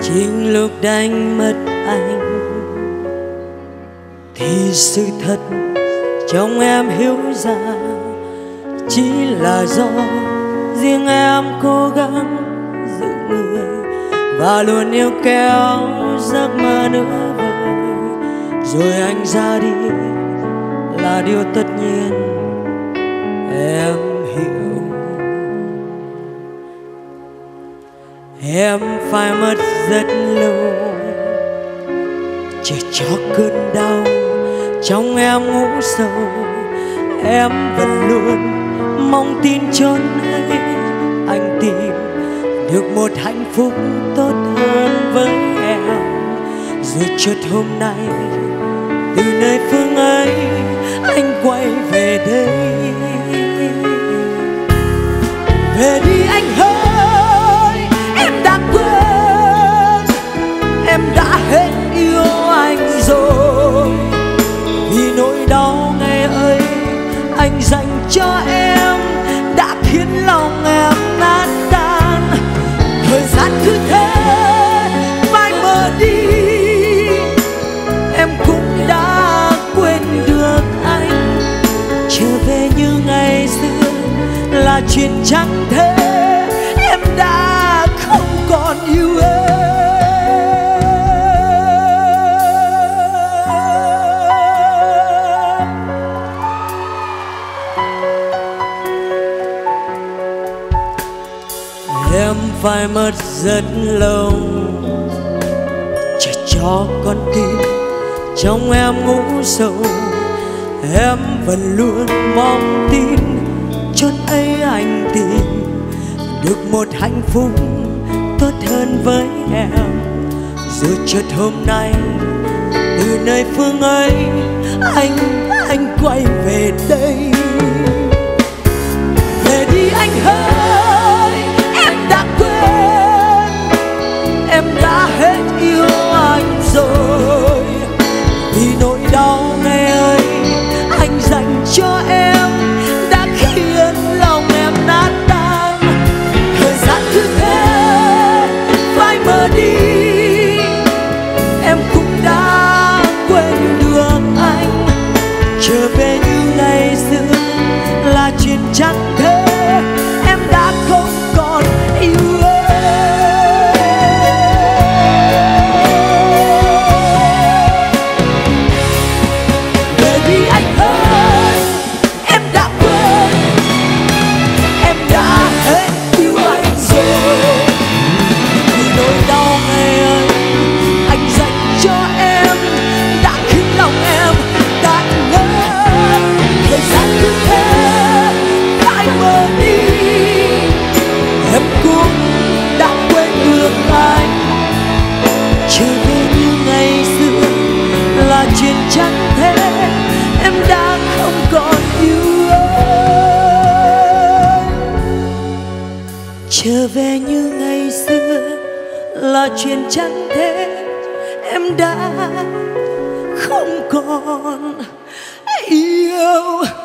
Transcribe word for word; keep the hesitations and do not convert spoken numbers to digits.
Chính lúc đánh mất anh thì sự thật trong em hiểu ra chỉ là do riêng em cố gắng giữ người và luôn yêu kéo giấc mơ nữa vời. Rồi anh ra đi là điều tất nhiên, em hiểu. Em phải mất rất lâu chờ cho cơn đau trong em ngủ sâu. Em vẫn luôn mong tin chốn ấy anh tìm được một hạnh phúc tốt hơn với em. Rồi chợt hôm nay từ nơi phương ấy anh quay về đây. Về đi anh ơi, em đã quên, em đã hết yêu anh rồi. Vì nỗi đau ngày ấy anh dành cho em đã khiến lòng em nát tan. Thời gian cứ thế mãi mờ đi, em cũng đã quên được anh. Trở về như ngày xưa là chuyện chẳng thể, em đã không còn yêu em. Em phải mất rất lâu chờ cho con tim trong em ngủ sâu. Em vẫn luôn mong tin chốn ấy anh tìm được một hạnh phúc tốt hơn với em. Rồi chợt hôm nay từ nơi phương ấy anh anh quay về đây. Về đi anh ơi, em đã quên, em đã hết yêu anh rồi. Vì nỗi đau ngày ấy anh dành cho em đã khiến lòng em nát tan. Thời gian cứ thế phai mờ đi, em cũng đã quên được anh. Trở về như ngày xưa là chuyện chẳng thể, em đã không còn yêu em. Về đi anh ơi, em đã quên, em đã hết yêu anh rồi. Vì nỗi đau ngày ấy anh dành cho em đã khiến lòng em tan ngớt. Thời gian cứ thế mãi mờ đi, em cũng đã quên được anh. Trở về như ngày xưa là chuyện chẳng thể, em đã không còn yêu anh. Trở về như ngày xưa là chuyện chẳng thể, em đã không còn yêu